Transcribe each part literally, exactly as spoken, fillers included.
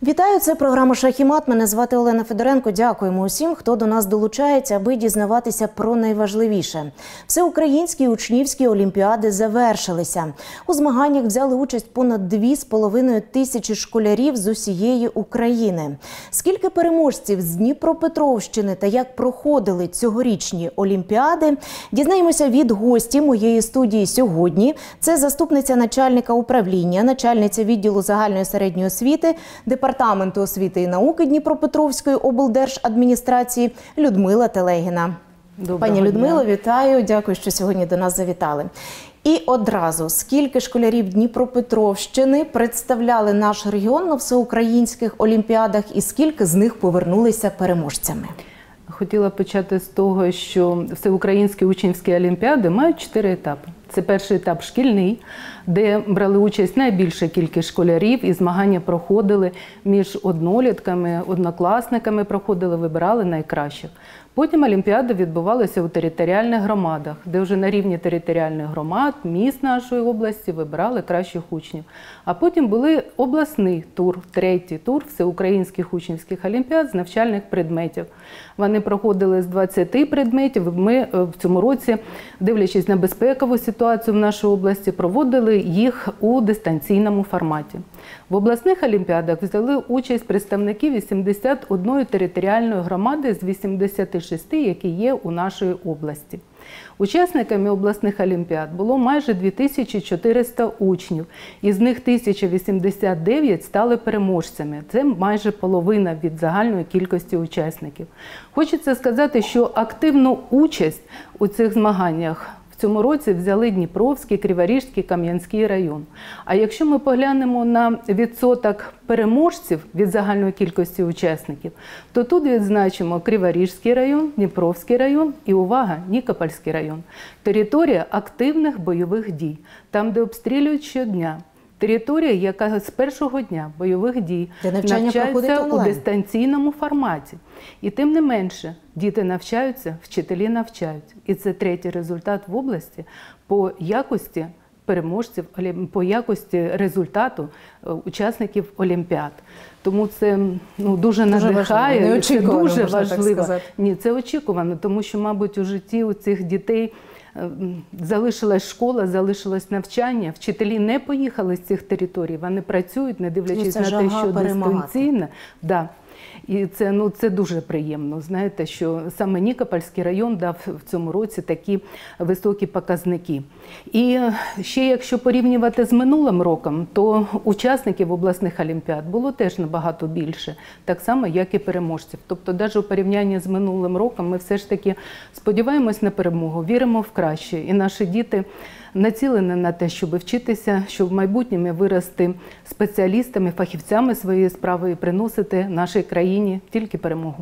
Вітаю, це програма «Шах і мат». Мене звати Олена Федоренко. Дякуємо усім, хто до нас долучається, аби дізнаватися про найважливіше. Всеукраїнські учнівські олімпіади завершилися. У змаганнях взяли участь понад дві з половиною тисячі школярів з усієї України. Скільки переможців з Дніпропетровщини та як проходили цьогорічні олімпіади, дізнаємося від гості моєї студії сьогодні. Це заступниця начальника управління, начальниця відділу загальної середньої освіти, Департаменту освіти і науки Дніпропетровської облдержадміністрації Людмила Телегіна. Доброго Пані Людмило, дня. Вітаю. Дякую, що сьогодні до нас завітали. І одразу, скільки школярів Дніпропетровщини представляли наш регіон на всеукраїнських олімпіадах і скільки з них повернулися переможцями? Хотіла почати з того, що всеукраїнські учнівські олімпіади мають чотири етапи. Це перший етап шкільний, де брали участь найбільша кількість школярів, і змагання проходили між однолітками, однокласниками, проходили, вибирали найкращих. Потім олімпіади відбувалися у територіальних громадах, де вже на рівні територіальних громад, міст нашої області вибирали кращих учнів. А потім були обласний тур, третій тур всеукраїнських учнівських олімпіад з навчальних предметів. Вони проходили з двадцяти предметів. Ми в цьому році, дивлячись на безпекову ситуацію в нашій області, проводили їх у дистанційному форматі. В обласних олімпіадах взяли участь представники вісімдесят однієї територіальної громади з вісімдесяти шести, які є у нашій області. Учасниками обласних олімпіад було майже дві тисячі чотириста учнів, із них тисяча вісімдесят дев'ять стали переможцями. Це майже половина від загальної кількості учасників. Хочеться сказати, що активну участь у цих змаганнях в цьому році взяли Дніпровський, Криворізький, Кам'янський район. А якщо ми поглянемо на відсоток переможців від загальної кількості учасників, то тут відзначимо Криворізький район, Дніпровський район і, увага, Нікопольський район. Територія активних бойових дій, там, де обстрілюють щодня. Територія, яка з першого дня бойових дій навчається у дистанційному форматі. І тим не менше, діти навчаються, вчителі навчають. І це третій результат в області по якості переможців, по якості результату учасників олімпіад. Тому це ну, дуже надихає, це дуже важливо. Ні, це очікувано, тому що, мабуть, у житті у цих дітей залишилась школа, залишилось навчання, вчителі не поїхали з цих територій, вони працюють, не дивлячись на те, що дистанційно. Да. І це, ну, це дуже приємно, знаєте, що саме Нікопольський район дав в цьому році такі високі показники. І ще якщо порівнювати з минулим роком, то учасників обласних олімпіад було теж набагато більше, так само, як і переможців. Тобто, навіть у порівнянні з минулим роком ми все ж таки сподіваємось на перемогу, віримо в краще. І наші діти націлені на те, щоб вчитися, щоб в майбутньому вирости спеціалістами, фахівцями своєї справи і приносити нашій країні тільки перемогу.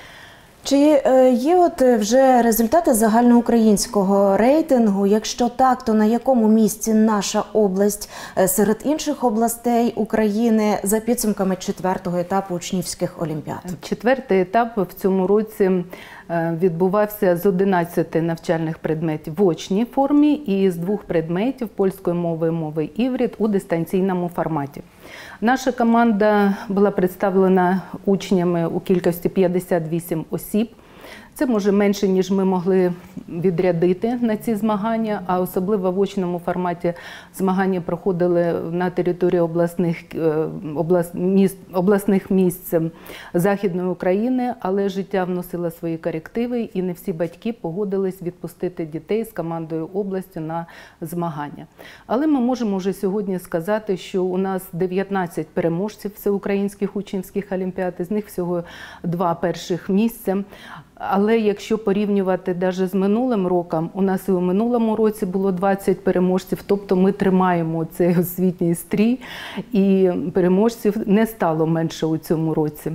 Чи є от вже результати загальноукраїнського рейтингу? Якщо так, то на якому місці наша область серед інших областей України за підсумками четвертого етапу учнівських олімпіад? Четвертий етап в цьому році відбувався з одинадцяти навчальних предметів в очній формі і з двох предметів польської мови і мови іврит у дистанційному форматі. Наша команда була представлена учнями у кількості п'ятдесят вісім осіб. Це, може, менше, ніж ми могли відрядити на ці змагання, а особливо в очному форматі змагання проходили на території обласних, облас, міст, обласних місць Західної України, але життя вносило свої корективи, і не всі батьки погодились відпустити дітей з командою області на змагання. Але ми можемо вже сьогодні сказати, що у нас дев'ятнадцять переможців всеукраїнських учнівських олімпіад, з них всього два перших місця. Але якщо порівнювати навіть з минулим роком, у нас і у минулому році було двадцять переможців, тобто ми тримаємо цей освітній стрій, і переможців не стало менше у цьому році.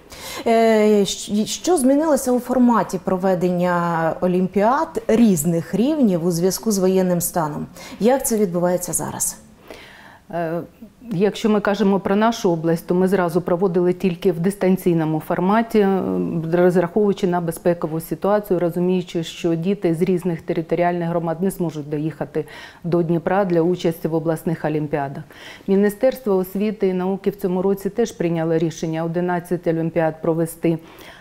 Що змінилося у форматі проведення олімпіад різних рівнів у зв'язку з воєнним станом? Як це відбувається зараз? Якщо ми кажемо про нашу область, то ми зразу проводили тільки в дистанційному форматі, розраховуючи на безпекову ситуацію, розуміючи, що діти з різних територіальних громад не зможуть доїхати до Дніпра для участі в обласних олімпіадах. Міністерство освіти і науки в цьому році теж прийняло рішення одинадцять олімпіад провести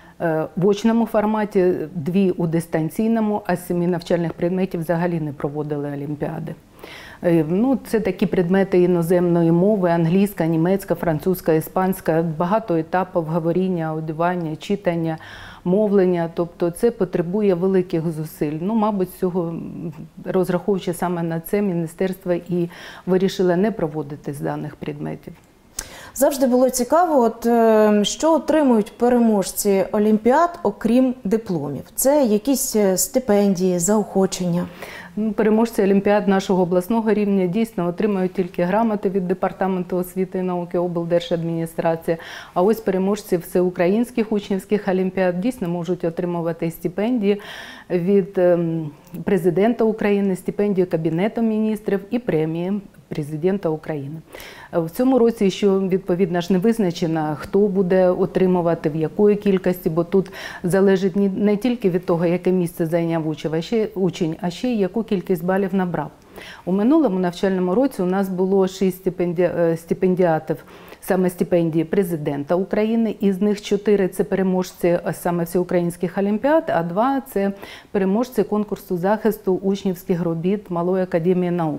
в очному форматі, дві у дистанційному, а з семи навчальних предметів взагалі не проводили олімпіади. Ну, це такі предмети іноземної мови: англійська, німецька, французька, іспанська, багато етапів говоріння, аудіювання, читання, мовлення. Тобто це потребує великих зусиль. Ну, мабуть, цього, розраховуючи саме на це, міністерство і вирішило не проводити з даних предметів. Завжди було цікаво, от, що отримують переможці олімпіад, окрім дипломів. Це якісь стипендії, заохочення? Переможці олімпіад нашого обласного рівня дійсно отримують тільки грамоти від Департаменту освіти і науки, облдержадміністрації. А ось переможці всеукраїнських учнівських олімпіад дійсно можуть отримувати стипендії від президента України, стипендію Кабінету міністрів і премії президента України. В цьому році ще, відповідно ж, не визначено, хто буде отримувати, в якої кількості, бо тут залежить не тільки від того, яке місце зайняв учень, а ще й яку кількість балів набрав. У минулому навчальному році у нас було шість стипенді... стипендіатів, саме стипендії президента України, із них чотири – це переможці саме всеукраїнських олімпіад, а два – це переможці конкурсу захисту учнівських робіт Малої академії наук.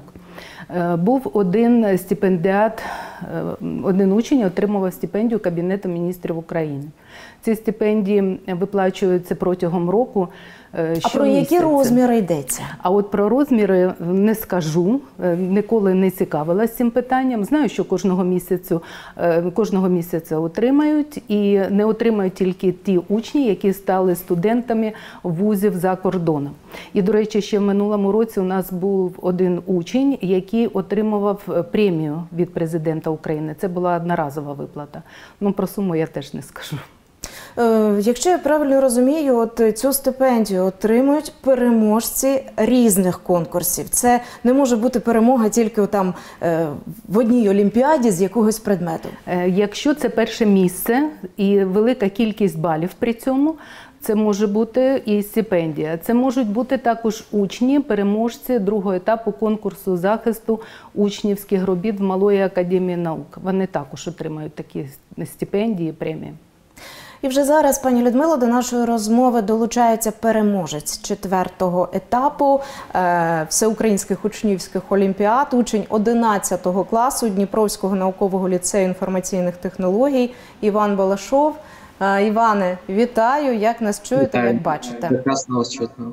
Був один стипендіат, один учень отримував стипендію Кабінету міністрів України. Ці стипендії виплачуються протягом року. А про які розміри йдеться? А от про розміри не скажу, ніколи не цікавилася цим питанням. Знаю, що кожного місяцю, кожного місяця отримають, і не отримають тільки ті учні, які стали студентами вузів за кордоном. І, до речі, ще в минулому році у нас був один учень, який отримував премію від президента України. Це була одноразова виплата. Ну, про суму я теж не скажу. Якщо я правильно розумію, от цю стипендію отримують переможці різних конкурсів. Це не може бути перемога тільки там в одній олімпіаді з якогось предмету. Якщо це перше місце і велика кількість балів при цьому, це може бути і стипендія. Це можуть бути також учні, переможці другого етапу конкурсу захисту учнівських робіт в Малої академії наук. Вони також отримають такі стипендії, премії. І вже зараз, пані Людмило, до нашої розмови долучається переможець четвертого етапу е, всеукраїнських учнівських олімпіад, учень одинадцятого класу Дніпровського наукового ліцею інформаційних технологій Іван Балашов. Е, Іване, вітаю, як нас чуєте, Вітаю. Як бачите? Прекрасно вас чутно.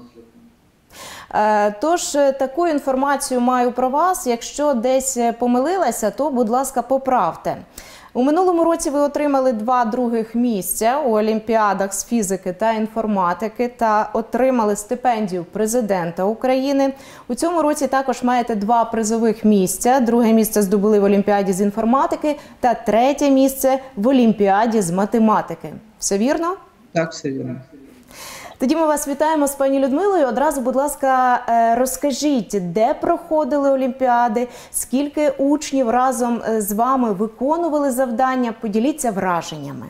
Е, тож, таку інформацію маю про вас. Якщо десь помилилася, то, будь ласка, поправте. У минулому році ви отримали два других місця у олімпіадах з фізики та інформатики та отримали стипендію президента України. У цьому році також маєте два призових місця. Друге місце здобули в олімпіаді з інформатики та третє місце в олімпіаді з математики. Все вірно? Так, все вірно. Тоді ми вас вітаємо з пані Людмилою. Одразу, будь ласка, розкажіть, де проходили олімпіади, скільки учнів разом з вами виконували завдання, поділіться враженнями.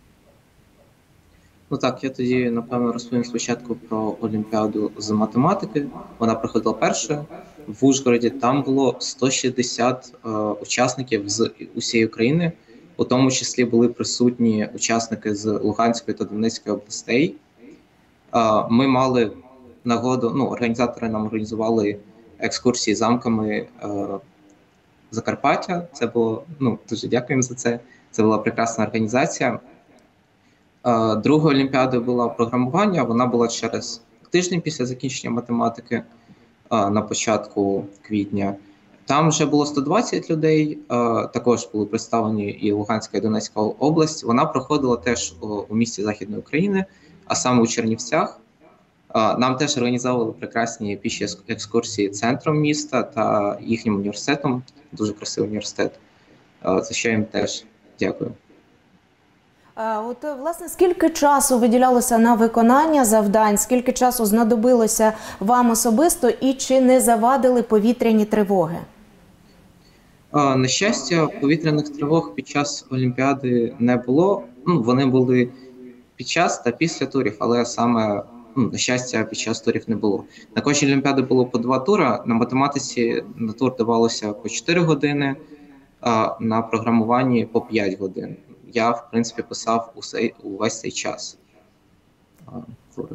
Ну так, я тоді, напевно, розповім спочатку про олімпіаду з математики. Вона проходила першою в Ужгороді. Там було сто шістдесят е, учасників з усієї України. У тому числі були присутні учасники з Луганської та Донецької областей. Ми мали нагоду, ну, організатори нам організували екскурсії замками е, Закарпаття. Це було, ну, дуже дякуємо за це. Це була прекрасна організація. Е, Другою олімпіадою була програмування. Вона була через тиждень після закінчення математики е, на початку квітня. Там вже було сто двадцять людей, е, також були представлені і Луганська, і Донецька область. Вона проходила теж у, у місті Західної України, а саме у Чернівцях. Нам теж організовували прекрасні піші екскурсії центром міста та їхнім університетом. Дуже красивий університет. За що їм теж дякую. От, власне, скільки часу виділялося на виконання завдань, скільки часу знадобилося вам особисто і чи не завадили повітряні тривоги? На щастя, повітряних тривог під час Олімпіади не було. Ну, вони були під час та після турів, але саме, ну, на щастя, під час турів не було. На кожній Олімпіаді було по два тури. На математиці на тур давалося по чотири години, а на програмуванні по п'ять годин. Я, в принципі, писав усе, увесь цей час тури.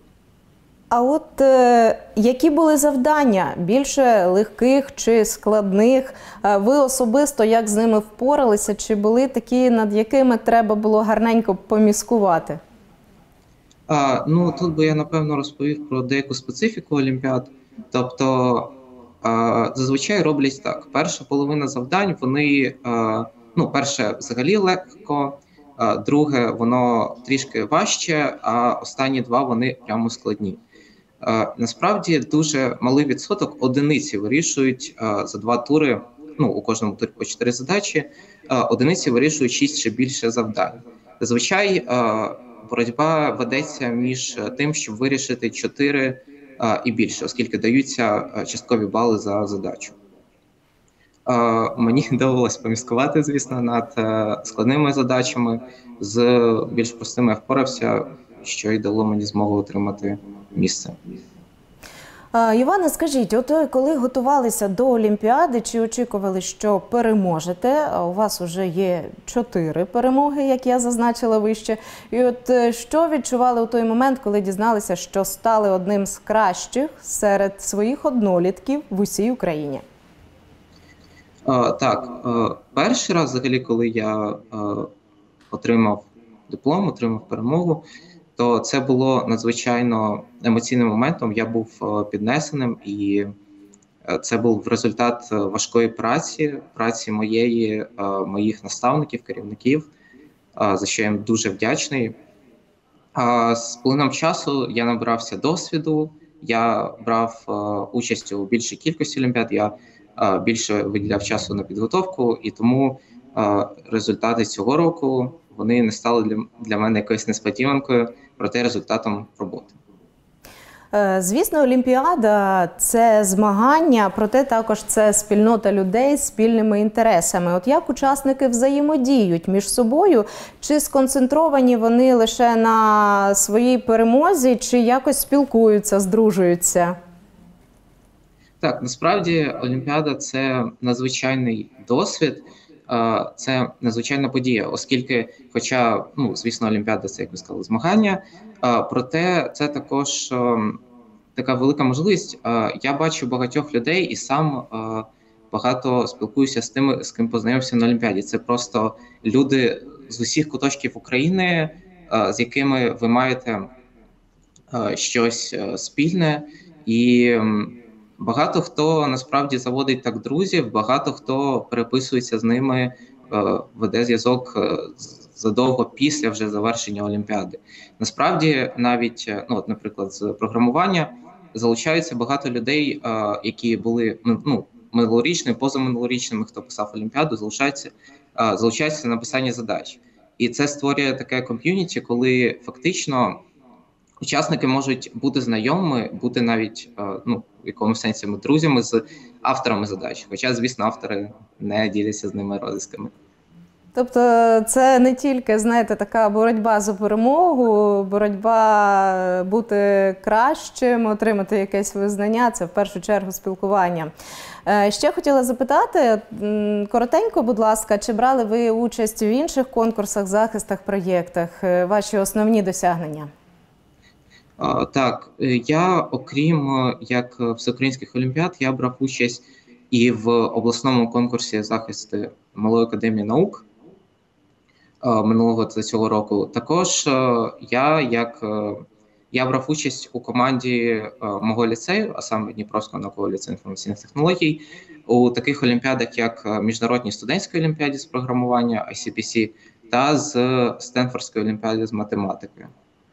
А от е, які були завдання? Більше легких чи складних? Ви особисто як з ними впоралися? Чи були такі, над якими треба було гарненько поміскувати? А, ну, тут би я, напевно, розповів про деяку специфіку Олімпіад. Тобто, а, зазвичай роблять так. Перша половина завдань, вони, а, ну, перше, взагалі легко, а, друге, воно трішки важче, а останні два, вони прямо складні. Uh, насправді дуже малий відсоток одиниці вирішують uh, за два тури, ну у кожному турі по чотири задачі, uh, одиниці вирішують шість чи більше завдань. Зазвичай uh, боротьба ведеться між тим, щоб вирішити чотири uh, і більше, оскільки даються uh, часткові бали за задачу. Uh, мені довелося поміскувати, звісно, над uh, складними задачами, з більш простими я впорався, що й дало мені змогу отримати місце. Іване, скажіть, от коли готувалися до Олімпіади, чи очікували, що переможете? У вас вже є чотири перемоги, як я зазначила вище. І от що відчували у той момент, коли дізналися, що стали одним з кращих серед своїх однолітків в усій Україні? А, так, а, перший раз, взагалі, коли я а, отримав диплом, отримав перемогу, то це було надзвичайно емоційним моментом. Я був піднесеним, і це був результат важкої праці, праці моєї, моїх наставників, керівників, за що я їм дуже вдячний. З плином часу я набрався досвіду, я брав участь у більшій кількості олімпіад, я більше виділяв часу на підготовку, і тому результати цього року, вони не стали для, для мене якоюсь несподіванкою, проте результатом роботи. Звісно, Олімпіада – це змагання, проте також це спільнота людей з спільними інтересами. От як учасники взаємодіють між собою? Чи сконцентровані вони лише на своїй перемозі, чи якось спілкуються, здружуються? Так, насправді Олімпіада – це надзвичайний досвід. Це надзвичайна подія, оскільки, хоча, ну, звісно, Олімпіада – це, як ви сказали, змагання, проте це також така велика можливість. Я бачу багатьох людей і сам багато спілкуюся з тими, з ким познайомився на Олімпіаді. Це просто люди з усіх куточків України, з якими ви маєте щось спільне, і багато хто насправді заводить так друзів, багато хто переписується з ними, веде зв'язок задовго після вже завершення Олімпіади. Насправді навіть, ну, от, наприклад, з програмування залучаються багато людей, які були, ну, минулорічними, позаминулорічними, хто писав Олімпіаду, залучаються, залучаються на написання задач. І це створює таке ком'юніті, коли фактично учасники можуть бути знайомими, бути навіть, ну, в якомусь сенсі друзями з авторами задач. Хоча, звісно, автори не діляться з ними розісками. Тобто це не тільки, знаєте, така боротьба за перемогу, боротьба бути кращим, отримати якесь визнання, це в першу чергу спілкування. Ще хотіла запитати, коротенько, будь ласка, чи брали ви участь в інших конкурсах, захистах, проєктах, ваші основні досягнення? Так, я, окрім як всеукраїнських олімпіад, я брав участь і в обласному конкурсі захисту Малої академії наук минулого та цього року. Також я, як, я брав участь у команді мого ліцею, а саме Дніпровського наукового ліцею інформаційних технологій, у таких олімпіадах, як Міжнародній студентській олімпіаді з програмування, ай сі пі сі, та з Стенфордської олімпіади з математики.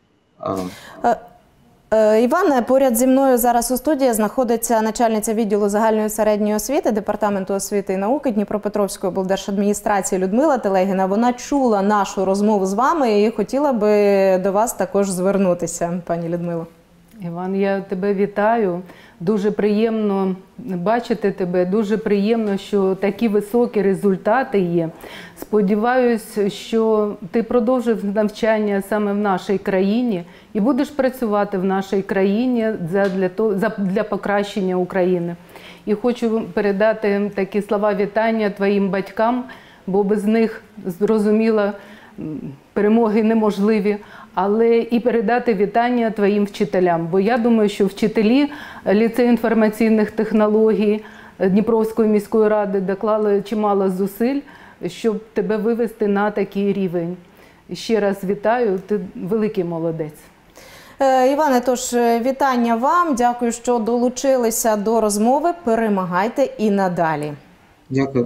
Іване, поряд зі мною зараз у студії знаходиться начальниця відділу загальної середньої освіти Департаменту освіти і науки Дніпропетровської облдержадміністрації Людмила Телегіна. Вона чула нашу розмову з вами і хотіла би до вас також звернутися, пані Людмило. Іван, я тебе вітаю. Дуже приємно бачити тебе, дуже приємно, що такі високі результати є. Сподіваюсь, що ти продовжив навчання саме в нашій країні і будеш працювати в нашій країні для, того, для покращення України. І хочу передати такі слова вітання твоїм батькам, бо без них, зрозуміло, перемоги неможливі, але і передати вітання твоїм вчителям. Бо я думаю, що вчителі ліцею інформаційних технологій Дніпровської міської ради доклали чимало зусиль, щоб тебе вивести на такий рівень. Ще раз вітаю, ти великий молодець. Іване, тож вітання вам, дякую, що долучилися до розмови, перемагайте і надалі. Дякую.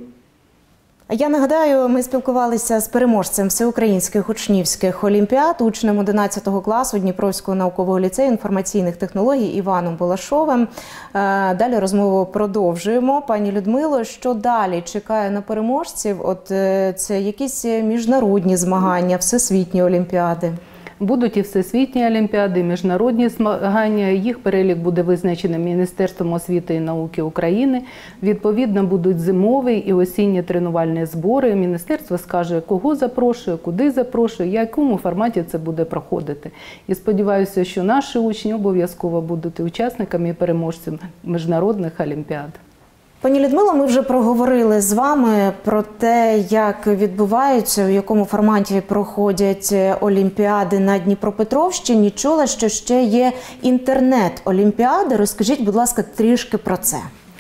Я нагадаю, ми спілкувалися з переможцем всеукраїнських учнівських олімпіад, учнем одинадцятого класу Дніпровського наукового ліцею інформаційних технологій Іваном Балашовим. Далі розмову продовжуємо. Пані Людмило, що далі чекає на переможців? От це якісь міжнародні змагання, всесвітні олімпіади? Будуть і всесвітні олімпіади, і міжнародні змагання. Їх перелік буде визначений Міністерством освіти і науки України. Відповідно, будуть зимові і осінні тренувальні збори. Міністерство скаже, кого запрошує, куди запрошує, в якому форматі це буде проходити. І сподіваюся, що наші учні обов'язково будуть учасниками і переможцями міжнародних олімпіад. Пані Людмило, ми вже проговорили з вами про те, як відбуваються, в якому форматі проходять олімпіади на Дніпропетровщині. Чула, що ще є інтернет-олімпіади. Розкажіть, будь ласка, трішки про це.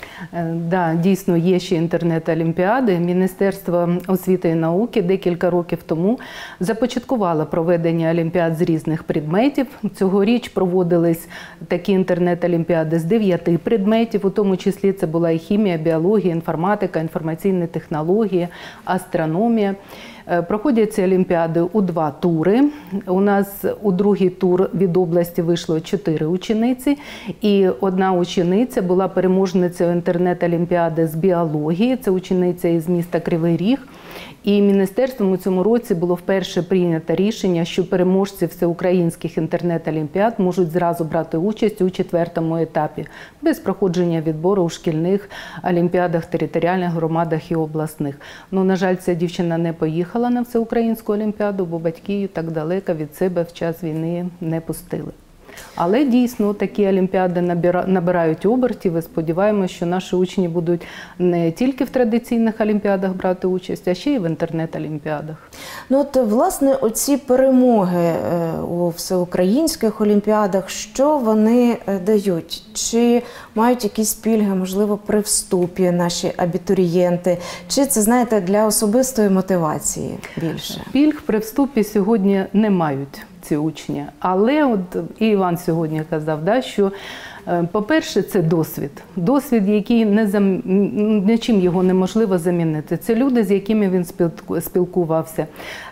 Да, дійсно, є ще інтернет-олімпіади. Міністерство освіти і науки декілька років тому започаткувало проведення олімпіад з різних предметів. Цьогоріч проводились такі інтернет-олімпіади з дев'яти предметів, у тому числі це була і хімія, біологія, інформатика, інформаційні технології, астрономія. Проходять ці олімпіади у два тури. У нас у другий тур від області вийшло чотири учениці, і одна учениця була переможницею інтернет-олімпіади з біології, це учениця із міста Кривий Ріг. І міністерством у цьому році було вперше прийнято рішення, що переможці всеукраїнських інтернет-олімпіад можуть зразу брати участь у четвертому етапі, без проходження відбору у шкільних олімпіадах, територіальних громадах і обласних. Ну, на жаль, ця дівчина не поїхала на всеукраїнську олімпіаду, бо батьки її так далеко від себе в час війни не пустили. Але дійсно такі олімпіади набирають обертів і сподіваємося, що наші учні будуть не тільки в традиційних олімпіадах брати участь, а ще й в інтернет-олімпіадах. Ну от, власне, оці перемоги у всеукраїнських олімпіадах, що вони дають? Чи мають якісь пільги, можливо, при вступі наші абітурієнти? Чи це, знаєте, для особистої мотивації більше? Пільг при вступі сьогодні не мають ці учні. Але от і Іван сьогодні казав, да, що, по-перше, це досвід. Досвід, який не зам... нічим його неможливо замінити. Це люди, з якими він спілкувався.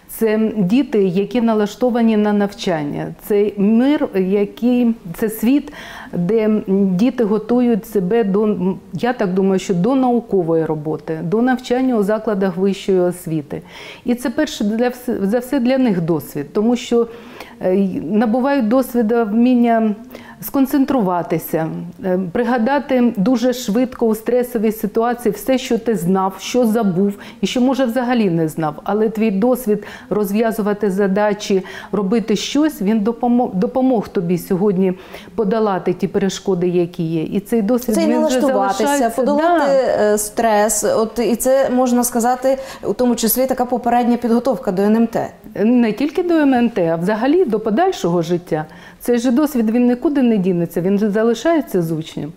Це діти, які налаштовані на навчання. Це мир, який, це світ, де діти готують себе до, я так думаю, що до наукової роботи, до навчання у закладах вищої освіти. І це перше для, за все для них досвід, тому що набувають досвіду вміння сконцентруватися, пригадати дуже швидко у стресовій ситуації все, що ти знав, що забув і що, може, взагалі не знав. Але твій досвід розв'язувати задачі, робити щось, він допомог, допомог тобі сьогодні подолати ті перешкоди, які є. І цей досвід, це і налаштуватися, подолати да. стрес. От, і це, можна сказати, у тому числі така попередня підготовка до ен ем те. Не тільки до ен ем те, а взагалі до подальшого життя. Цей же досвід, він нікуди не дінеться, він залишається з учнем.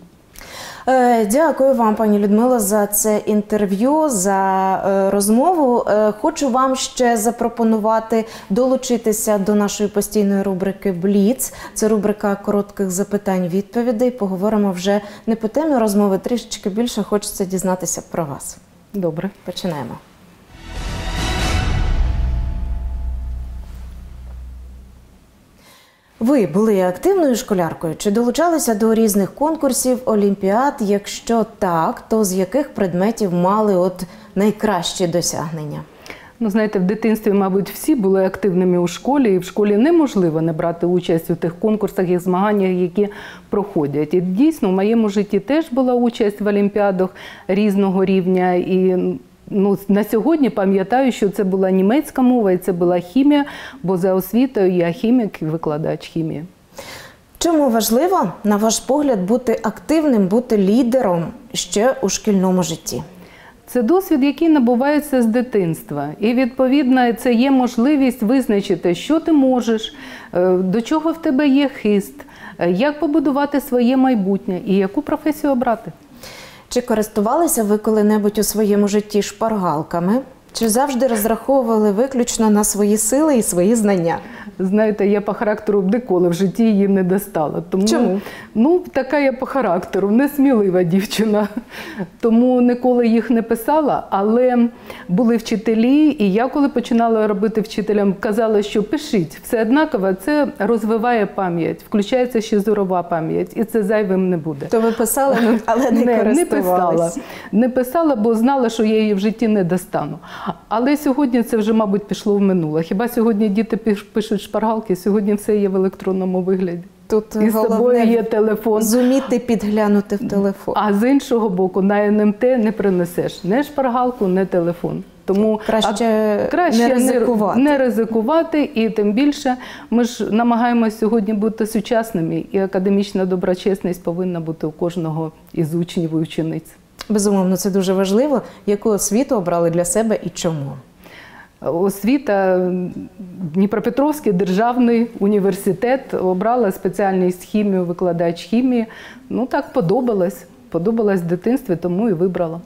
Дякую вам, пані Людмило, за це інтерв'ю, за розмову. Хочу вам ще запропонувати долучитися до нашої постійної рубрики «Бліц». Це рубрика коротких запитань-відповідей. Поговоримо вже не по темі розмови, трішечки більше хочеться дізнатися про вас. Добре. Починаємо. Ви були активною школяркою? Чи долучалися до різних конкурсів, олімпіад? Якщо так, то з яких предметів мали от найкращі досягнення? Ну, знаєте, в дитинстві, мабуть, всі були активними у школі, і в школі неможливо не брати участь у тих конкурсах і змаганнях, які проходять. І дійсно, в моєму житті теж була участь в олімпіадах різного рівня. І ну, на сьогодні пам'ятаю, що це була німецька мова і це була хімія, бо за освітою я хімік і викладач хімії. Чому важливо, на ваш погляд, бути активним, бути лідером ще у шкільному житті? Це досвід, який набувається з дитинства. І, відповідно, це є можливість визначити, що ти можеш, до чого в тебе є хист, як побудувати своє майбутнє і яку професію обрати. Чи користувалися ви коли-небудь у своєму житті шпаргалками? Чи завжди розраховували виключно на свої сили і свої знання? Знаєте, я по характеру ніколи в житті її не достала. Тому, Чому? Ну, така я по характеру, несмілива дівчина. Тому ніколи їх не писала, але були вчителі, і я, коли починала робити вчителям, казала, що пишіть, все однаково, це розвиває пам'ять, включається ще зорова пам'ять, і це зайвим не буде. То ви писали, але не, не, користувалися? Не писала. Не писала, бо знала, що я її в житті не достану. Але сьогодні це вже, мабуть, пішло в минуле. Хіба сьогодні діти пишуть шпаргалки, сьогодні все є в електронному вигляді. Тут і з собою є телефон. Зуміти підглянути в телефон. А з іншого боку, на ен ем те не принесеш не шпаргалку, не телефон. Тому краще, а, краще не ризикувати. Не, не ризикувати, і тим більше ми ж намагаємося сьогодні бути сучасними, і академічна доброчесність повинна бути у кожного із учнів і учениць. Безумовно, це дуже важливо. Яку освіту обрали для себе і чому? Освіта, Дніпропетровський державний університет, обрала спеціальність хімію, викладач хімії. Ну так, подобалось. Подобалось в дитинстві, тому і вибрала.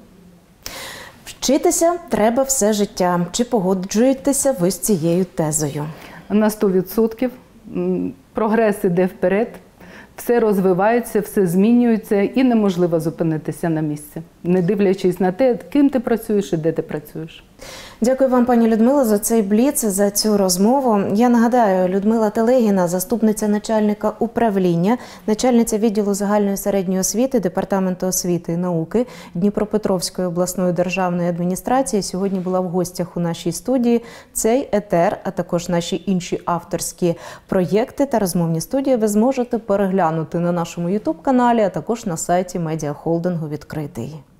Вчитися треба все життя. Чи погоджуєтеся ви з цією тезою? На сто відсотків. Прогрес іде вперед. Все розвивається, все змінюється і неможливо зупинитися на місці, не дивлячись на те, ким ти працюєш і де ти працюєш. Дякую вам, пані Людмила, за цей бліц, за цю розмову. Я нагадаю, Людмила Телегіна, заступниця начальника управління, начальниця відділу загальної середньої освіти Департаменту освіти і науки Дніпропетровської обласної державної адміністрації, сьогодні була в гостях у нашій студії. Цей етер, а також наші інші авторські проєкти та розмовні студії ви зможете переглянути на нашому ютуб-каналі, а також на сайті медіахолдингу «Відкритий».